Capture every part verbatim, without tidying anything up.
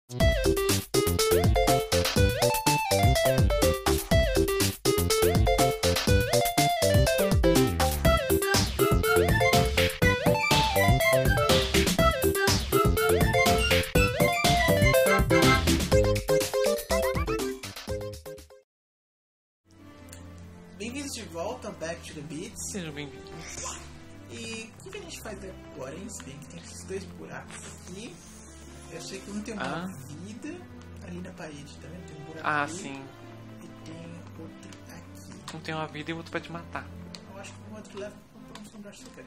Bem-vindos de volta ao Back to the Beats. Sejam bem-vindos. E o que a gente faz agora, hein? Se bem que tem esses dois buracos aqui. Eu sei que um tem uma Ah. vida ali na parede, tá vendo? Tem um buraco Ah, ali, sim. e tem outro aqui. Um tem uma vida e o outro vai te matar. Eu acho que o outro leva pra um lugar secreto.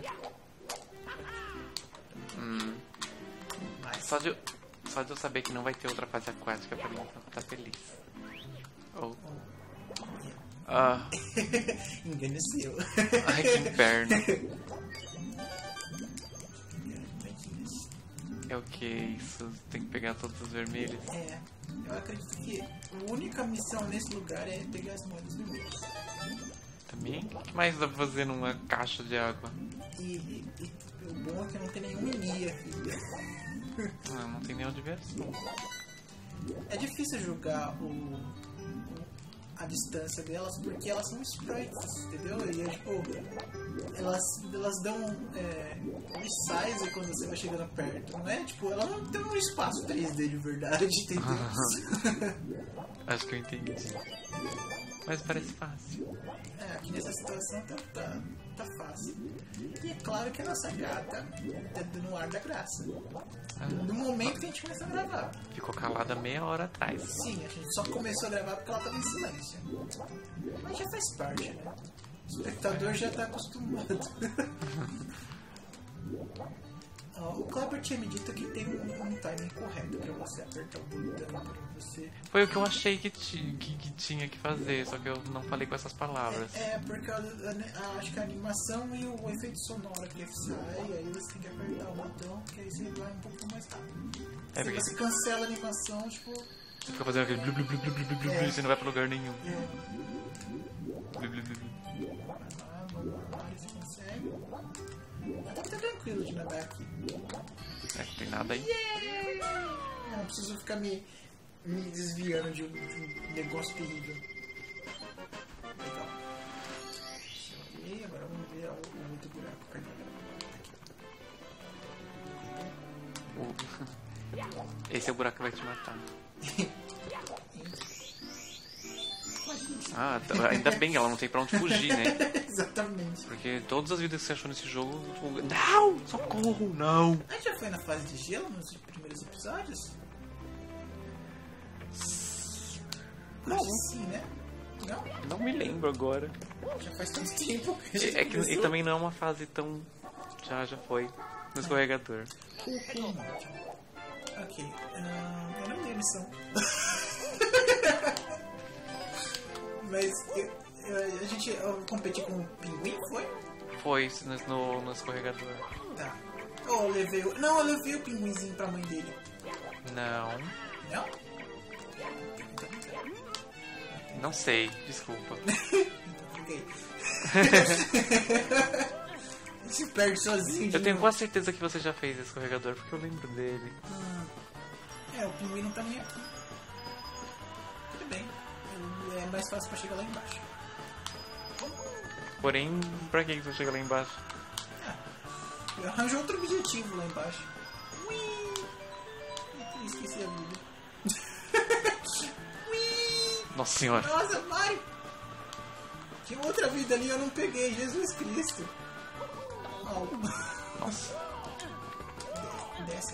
Hum. Mas, Só de, eu- só de eu saber que não vai ter outra fase aquática pra mim, eu vou estar feliz. Oh. Ah, engano seu. ai, que inferno. É o que isso? Tem que pegar todos os vermelhos? É, eu acredito que a única missão nesse lugar é pegar as moedas vermelhas. Também? O que mais dá pra fazer numa caixa de água? E, e, e o bom é que não tem nenhum Nia, filha. Não, não tem nenhuma diversão. É difícil julgar o, o- a distância delas porque elas são sprites, entendeu? E é tipo, elas, elas dão é, resize quando você vai chegando perto, não é? Tipo, elas não tem um espaço três D de verdade, entendeu? Acho que eu entendi. Mas parece fácil. É, aqui nessa situação tá, tá, tá fácil. E é claro que a nossa gata tá dando ar da graça. No momento que a gente começou a gravar. Ficou calada meia hora atrás. Sim, a gente só começou a gravar porque ela tava em silêncio. Mas já faz parte, né? O espectador já tá acostumado. Ó, o Kleber tinha me dito que tem um, um timing correto pra você apertar o botão, pra você... Foi o que eu achei que, ti, que, que tinha que fazer, só que eu não falei com essas palavras. É, porque a, a, a, acho que a animação e o efeito sonoro que sai, aí você tem que apertar o botão, porque aí você vai um pouco mais rápido. É Se porque você cancela a animação, tipo... você fica fazendo aquele blu blu blu blu blu blu blu É. e você não vai pra lugar nenhum. É, Blu, blu, blu, blu. vai lá, vamos lá, você consegue. Até que tá tranquilo de nadar aqui. É, não tem nada aí. Eu não preciso ficar me, me desviando de um, de um negócio terrível. Legal. E agora vamos ver o, o outro buraco. Cadê? O- Esse é o buraco que vai te matar. Ah, tá- ainda bem, ela não tem pra onde fugir, né? Exatamente. Porque todas as vidas que você achou nesse jogo, tipo, não! Socorro, não! A gente já foi na fase de gelo nos primeiros episódios? Não. Acho que sim, né? Não? Não me lembro agora. Já faz tanto tempo que a gente É que e começou. também não é uma fase tão. Já, já foi. No escorregador. Cool Mountain. Ok. ahn, eu não dei a missão. Mas eu, eu- a gente eu competi com o pinguim, foi? Foi no, no, no escorregador. Tá. Oh, eu levei o... Não, eu levei o pinguinzinho pra mãe dele. Não. Não? Não sei, desculpa. Ok. Se perde sozinho de Eu tenho novo. quase certeza que você já fez esse escorregador, porque eu lembro dele. Hum, É, o pinguim não tá nem aqui. Tudo bem. É mais fácil pra chegar lá embaixo. Porém, pra que você chega lá embaixo? Eu arranjo outro objetivo lá embaixo. Ui! Eu esqueci a vida. Ui! Nossa senhora. Nossa, Mario! Tinha outra vida ali, eu não peguei. Jesus Cristo. Au. Nossa. Desce.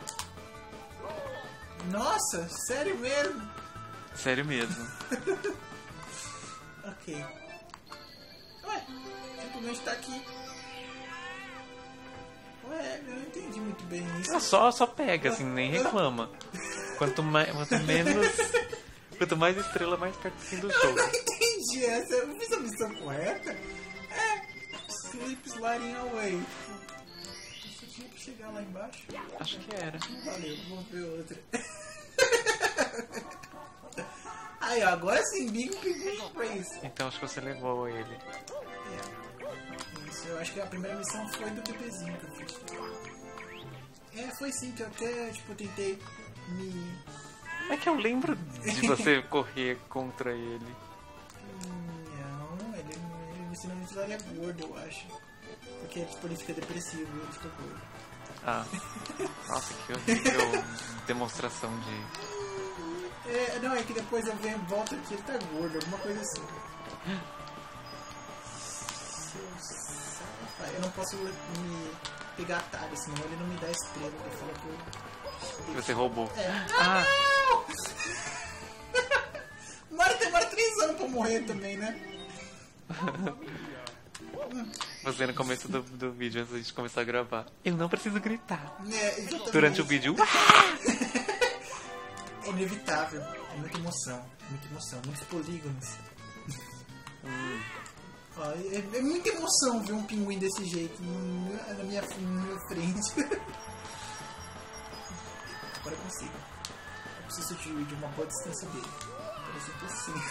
Nossa, sério mesmo? Sério mesmo. Ok. Ué, simplesmente tá aqui. Ué, eu não entendi muito bem isso. Ah, só, só pega, assim, nem reclama. Quanto, mais, quanto menos. Quanto mais estrela, mais perto do fim do Eu jogo. não entendi essa. Eu fiz a missão correta? É. Sleep sliding away. Eu só tinha que chegar lá embaixo. Acho que era. Valeu, vamos ver outra. Aí, ó, agora sim, Big Pig Praise. Então acho que você levou ele. É. Isso, eu acho que a primeira missão foi do bebezinho que eu fiz. É, foi sim, que eu até, tipo, tentei me... Como é que eu lembro de você correr contra ele? Não, ele, ele, você não me ele é gordo, eu acho. Porque tipo, ele fica depressivo e eu fico gordo. Ah, nossa, que horrível demonstração de... É, não, é que depois eu venho, volto aqui, ele tá gordo, alguma coisa assim. Eu não posso me pegar atalho, senão ele não me dá estrela. Ele fala que eu... Que você roubou. É. Ah! O Mario demora três anos pra morrer também, né? Você no começo do, do vídeo, antes de começar a gravar. Eu não preciso gritar. É, exatamente. Durante o vídeo. É inevitável. É muita emoção. Muita emoção. Muitos polígonos. Hum. Ó, é, é muita emoção ver um pinguim desse jeito na minha, na minha frente. Agora eu consigo. Eu preciso de, de uma boa distância dele. Por exemplo, assim.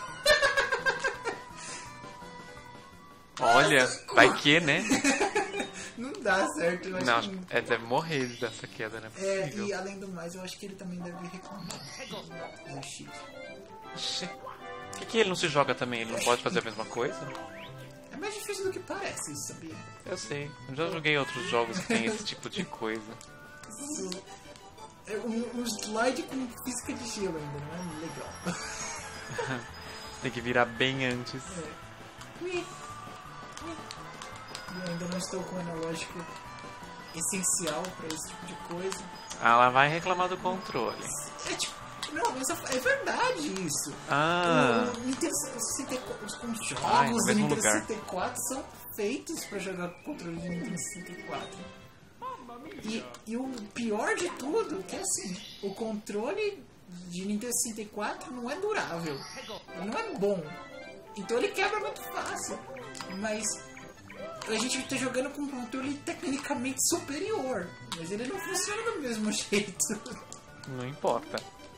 Olha, vai que, né? Não dá certo, eu acho Não, que... é, deve morrer dessa queda, né? É, Possível. e além do mais, eu acho que ele também deve reclamar. É chique. Oxi. Por que, que ele não se joga também? Ele não pode fazer a mesma coisa? É mais difícil do que parece, isso, sabia? Eu sei. Eu já joguei outros jogos que tem esse tipo de coisa. Isso é um, um slide com física de gelo ainda, não é legal. Tem que virar bem antes. É. Ui. Ui. Eu ainda não estou com o analógico essencial para esse tipo de coisa. Ah, ela vai reclamar do controle. É tipo, não, mas é verdade isso. Ah. O Nintendo sessenta e quatro, os jogos Ah, no do mesmo Nintendo lugar. sessenta e quatro são feitos para jogar com o controle do Nintendo sessenta e quatro. E, e o pior de tudo é que assim, o controle de Nintendo sessenta e quatro não é durável. Ele não é bom. Então ele quebra muito fácil. Mas a gente tá jogando com um controle tecnicamente superior. Mas ele não funciona do mesmo jeito. Não importa.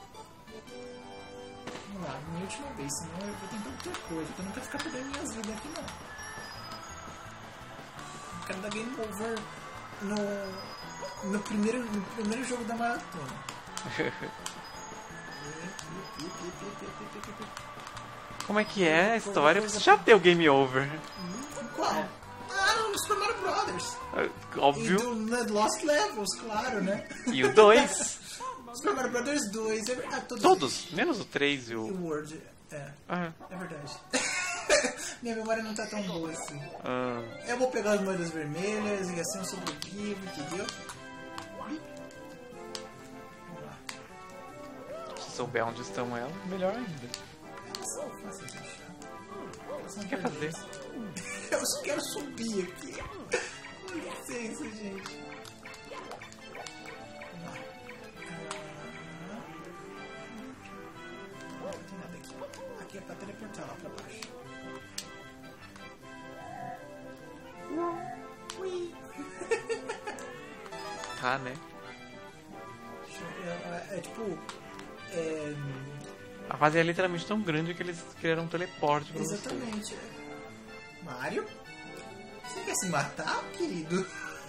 Vamos lá, minha última vez, senão eu vou tentar outra coisa. Eu não quero ficar perdendo minhas vidas aqui não. Eu quero dar game over no, no, primeiro, no primeiro jogo da maratona. Como é que é a história? Você já deu game over. Qual? Ah, no Super Mario Brothers. E Óbvio. do Lost Levels, claro, né? E o dois? Super Mario Brothers dois, é verdade. Todos. Todos, menos o três e E o... o World, é. Ah, É verdade. Minha memória não tá tão boa assim. ah, Eu vou pegar as moedas vermelhas e assim eu sobrevivo, entendeu? Vamos lá. se souber onde estão elas, melhor ainda. Elas são fáceis de achar. Elas O são que quer fazer? vermelhas. Eu só quero subir aqui. Com licença, gente. Vamos lá. Ah, não tem nada aqui. Aqui é pra teleportar lá pra baixo. Ui. Tá, né? É, é, é tipo. É, A fase é literalmente tão grande que eles criaram um teleporte pra você. exatamente. Mario? Você quer se matar, querido?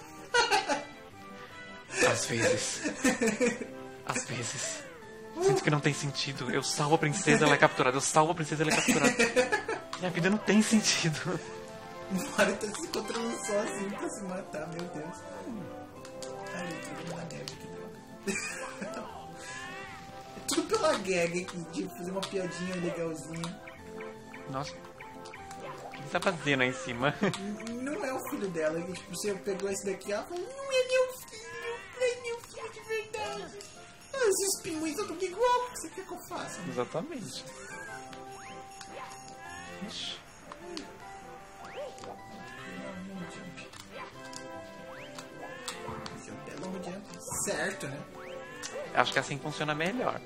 Às vezes. Às vezes. Sinto que não tem sentido. Eu salvo a princesa, ela é capturada. Eu salvo a princesa, ela é capturada. Minha vida não tem sentido. O Mario tá se encontrando sozinho pra se matar, meu Deus. Ai, eu tô na neve, que droga. É tudo pela gag aqui, de fazer uma piadinha legalzinha. Nossa. O que você tá fazendo aí em cima? Não é o filho dela, que tipo, você pegou esse daqui, ela falou, não é meu filho, não é meu filho de verdade. Ah, esses pinguins são tudo igual, o que você quer que eu faça? Exatamente. Ixi. Long jump. Esse é o The Long Jump. Certo, né? Acho que assim funciona melhor.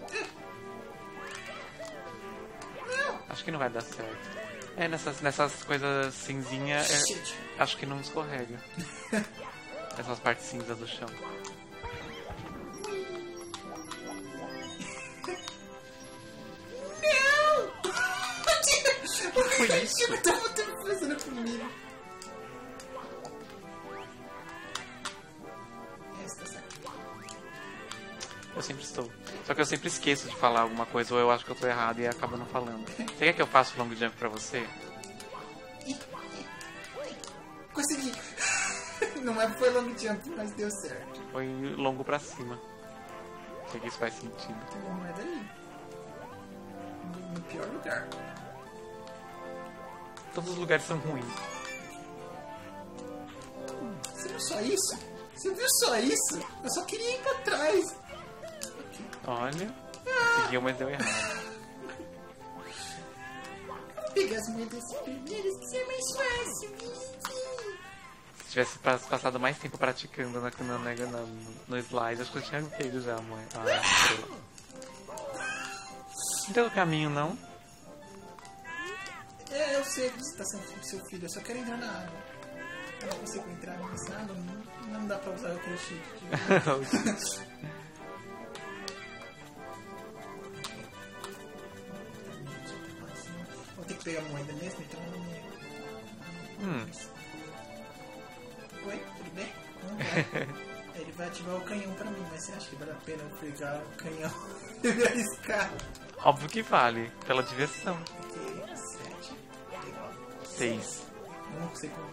Acho que não vai dar certo. É, nessas, nessas coisas cinzinhas, é, Shit. acho que não escorrega. Essas partes cinzas do chão. Não! O que foi isso? Ele tava fazendo comigo. Essa tá certo. Eu sempre estou. Só que eu sempre esqueço de falar alguma coisa, ou eu acho que eu tô errado e acabo não falando. Você quer que eu faça o long jump pra você? Consegui. Não é foi long jump, mas deu certo. Foi longo pra cima. Não sei que isso faz sentido. Tem uma moeda ali. No, no pior lugar. Todos os lugares são ruins. Você viu só isso? Você viu só isso? Eu só queria ir pra trás. Olha, seguiu, mas deu errado. Vou pegar as moedas primeiras que é mais fácil. Se tivesse pas- passado mais tempo praticando na, na, na, na- no slide, acho que eu tinha feito já, mãe. Ah, não tem outro caminho, não? É, eu sei que você tá sendo seu filho, eu só quero entrar na água. Eu não consigo entrar nessa água, não, não dá pra usar o clichê. Vou ter que pegar a moeda mesmo, então eu não me... Hum. Oi, tudo bem? Não vai. Ele vai ativar o canhão pra mim, mas você acha que vale a pena eu pegar o canhão e me arriscar? Óbvio que vale, pela diversão. Ok, sete, legal. Seis. Não sei como.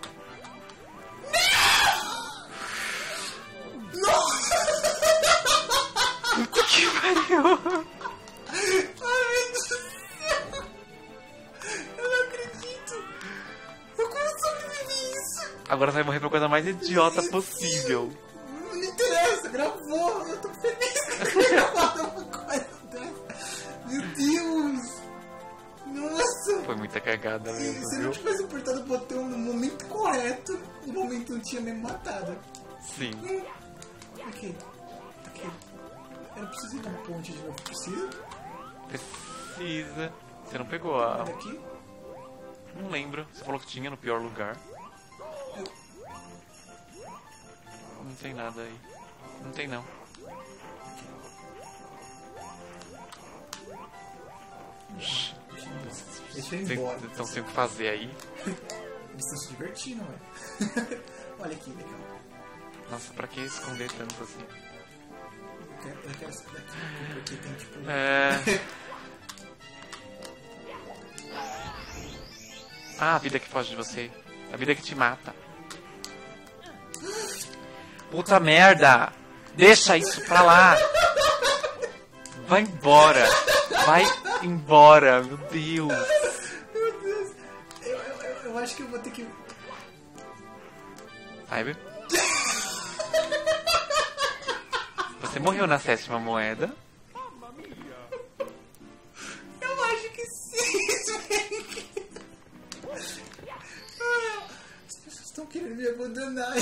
Que pariu! Ai, meu Deus do céu! Eu não acredito! Eu como sobrevivi isso? Agora você vai morrer pra coisa mais idiota possível. Não me interessa, gravou! Eu tô feliz que eu gravado uma coisa dessa! Meu Deus! Nossa! Foi muita cagada Se mesmo, se eu viu? não tivesse apertado o botão no momento correto, o momento não tinha me matado. Sim. Hum. Aqui. Aqui. Eu não preciso ir na ponte de novo. Precisa? Precisa. Você não pegou a... Olha aqui. Não lembro. Você falou que tinha no pior lugar. Eu... Não tem nada aí. Não tem não. Deixa eu ir Vocês embora. estão sem o que fazer aí. Eles estão se divertindo, ué. Olha aqui, legal. Nossa, pra que esconder tanto assim? Eu quero, eu quero essa daqui, porque tem tipo... É... Ah, a vida que foge de você. A vida que te mata. Puta merda! Deixa isso pra lá! Vai embora! Vai embora! Meu Deus! Meu Deus! Eu, eu, eu, eu acho que eu vou ter que... Aí, você morreu na sétima moeda. Eu acho que sim! Ah, as pessoas estão querendo me abandonar.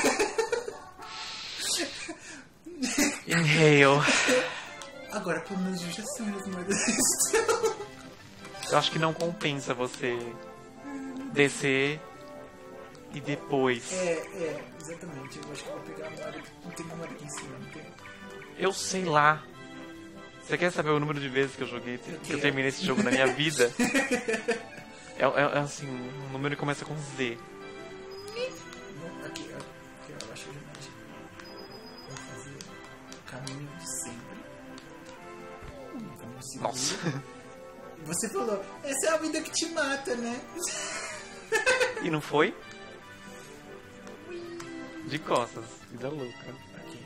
Inhale. Agora, pelo menos eu já sei onde as moedas estão. Eu acho que não compensa você descer e depois. É, é, exatamente. Eu acho que eu vou pegar a moeda. Não tem uma moeda aqui em cima, não tem? Eu sei lá. Você quer saber o número de vezes que eu joguei, que eu terminei esse jogo na minha vida? É, é, é assim, um número que começa com Z. Não, aqui, ó. Aqui, ó, eu acho que eu já meti. Vou fazer o caminho de sempre. Um caminho seguro. Nossa. Você falou, essa é a vida que te mata, né? E não foi? De costas. Vida louca. Aqui.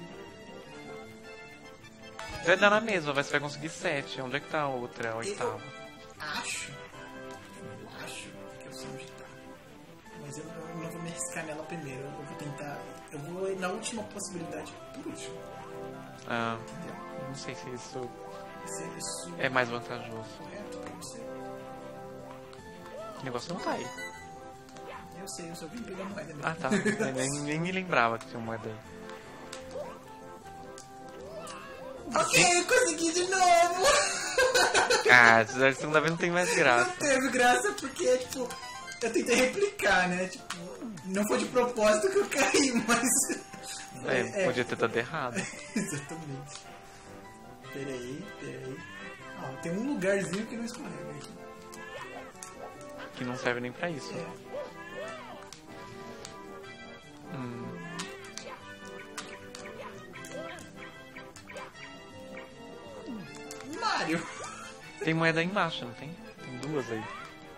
Vai dar na mesma, mas você vai conseguir sete. Onde é que tá a outra, a oitava? Acho. Eu acho que eu sei onde tá. Mas eu não, eu não vou me arriscar nela primeiro. Eu vou tentar. Eu vou ir na última possibilidade por último. Ah, Entendeu? não sei se isso Se isso é mais vantajoso. correto pra você. O negócio não tá aí. Eu sei, eu só vim pegar moeda mesmo. Ah, tá. Eu nem, nem me lembrava que tinha moeda aí. Ok, consegui de novo! Ah, a segunda vez não tem mais graça. Não teve graça porque, tipo, eu tentei replicar, né? Tipo, não foi de propósito que eu caí, mas. É, podia ter dado errado. Exatamente. Peraí, peraí. Ah, tem um lugarzinho que não escorrega aqui. Que não serve nem pra isso. É. Hum. Mario. Tem moeda aí embaixo, não tem? Tem duas aí.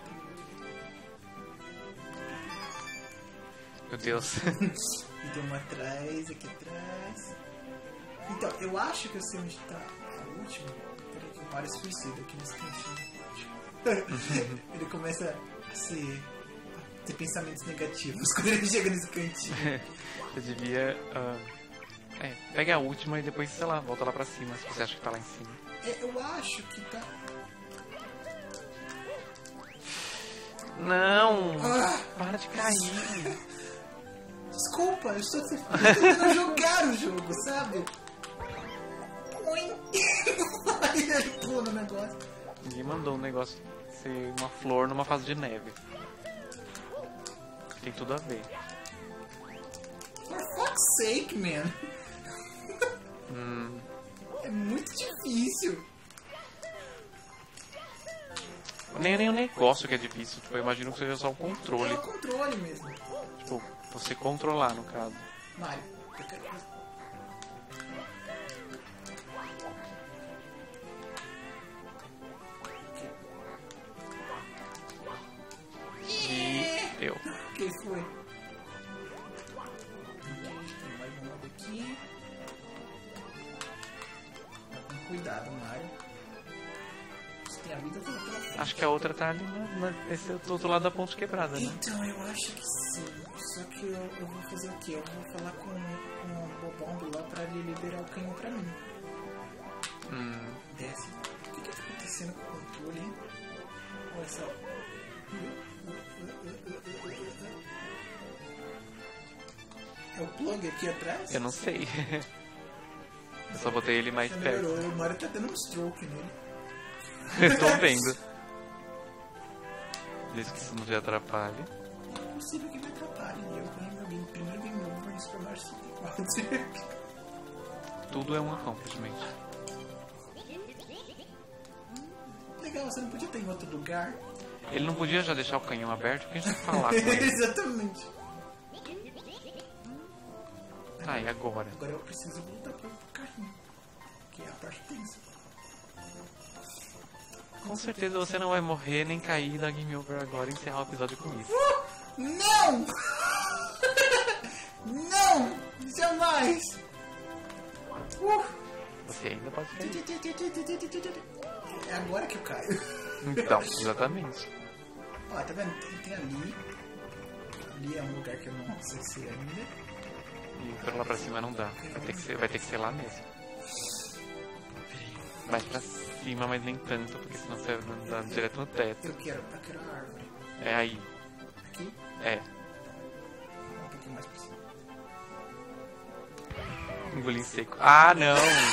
Meu Deus. E tem uma atrás, aqui atrás. Então, eu acho que eu sei onde tá a última. Peraí que o Mario se suicida aqui nesse cantinho. Ele começa a se... ter pensamentos negativos quando ele chega nesse cantinho. Você devia... Uh... É, pega a última e depois, sei lá, volta lá pra cima, se você acha que tá lá em cima. É, eu acho que tá... Não! Ah, para de cair! Desculpa, eu estou tentando jogar o jogo, sabe? Ui! Aí ele pula no negócio. Ninguém mandou um negócio ser uma flor numa fase de neve. Tem tudo a ver. For fuck's sake, man! Hum. É muito difícil. Nem, nem o negócio que é difícil, tipo, eu imagino que seja só o controle. É o controle mesmo. Tipo, você controlar, no caso. Mario, eu quero fazer... E deu. O que foi? Tem mais uma aqui. Tá com cuidado, Mario. Você tem a vida toda pela frente. Acho que a outra tá ali na, na, nesse outro lado da ponte quebrada, né? Então, eu acho que sim. Só que eu, eu vou fazer o quê? Eu vou falar com, com o Bobombo lá pra ele liberar o canhão pra mim. Hum. Desce. O que que tá acontecendo com o controle, hein? Olha só. É o plug aqui atrás? Eu não sei. Eu só botei ele mais Já perto. melhorou. O Mario tá dando um stroke nele. Tô vendo. Desde que isso não te atrapalhe. É possível que me atrapalhe. E eu ganhei meu game, primeiro game over no Super Mario sessenta e quatro. Tudo é um accomplishment. Legal, você não podia ter em outro lugar? Ele não podia já deixar o canhão aberto porque a gente ia falar com ele. Exatamente. Ah, e agora? Agora eu preciso voltar pro carrinho. Que é a parte tensa. Com certeza você não vai morrer nem cair da Game Over agora e encerrar o episódio com isso. Uh, não! Não! Jamais! Uh. Você ainda pode cair. É agora que eu caio. Então, exatamente. Ó, tá vendo? Tem, tem ali. Ali é um lugar que eu não acessei ainda. E pra lá pra cima não dá. Vai ter que ser, vai ter que ser lá mesmo. Mais pra cima, mas nem tanto, porque senão você vai andar direto no teto. Eu quero, eu quero a árvore. É aí. Aqui? É. Um pouquinho mais pra cima. Engolir seco. Ah, não!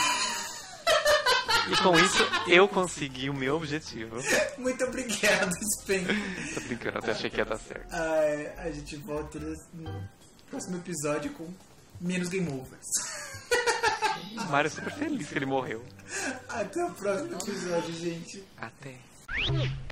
E com isso, eu consegui o meu objetivo. Muito obrigado, Spen. Tô brincando, até achei que ia dar certo. Ah, a gente volta no próximo episódio com menos game overs. O Mario é super feliz que ele morreu. Até o próximo episódio, gente. Até.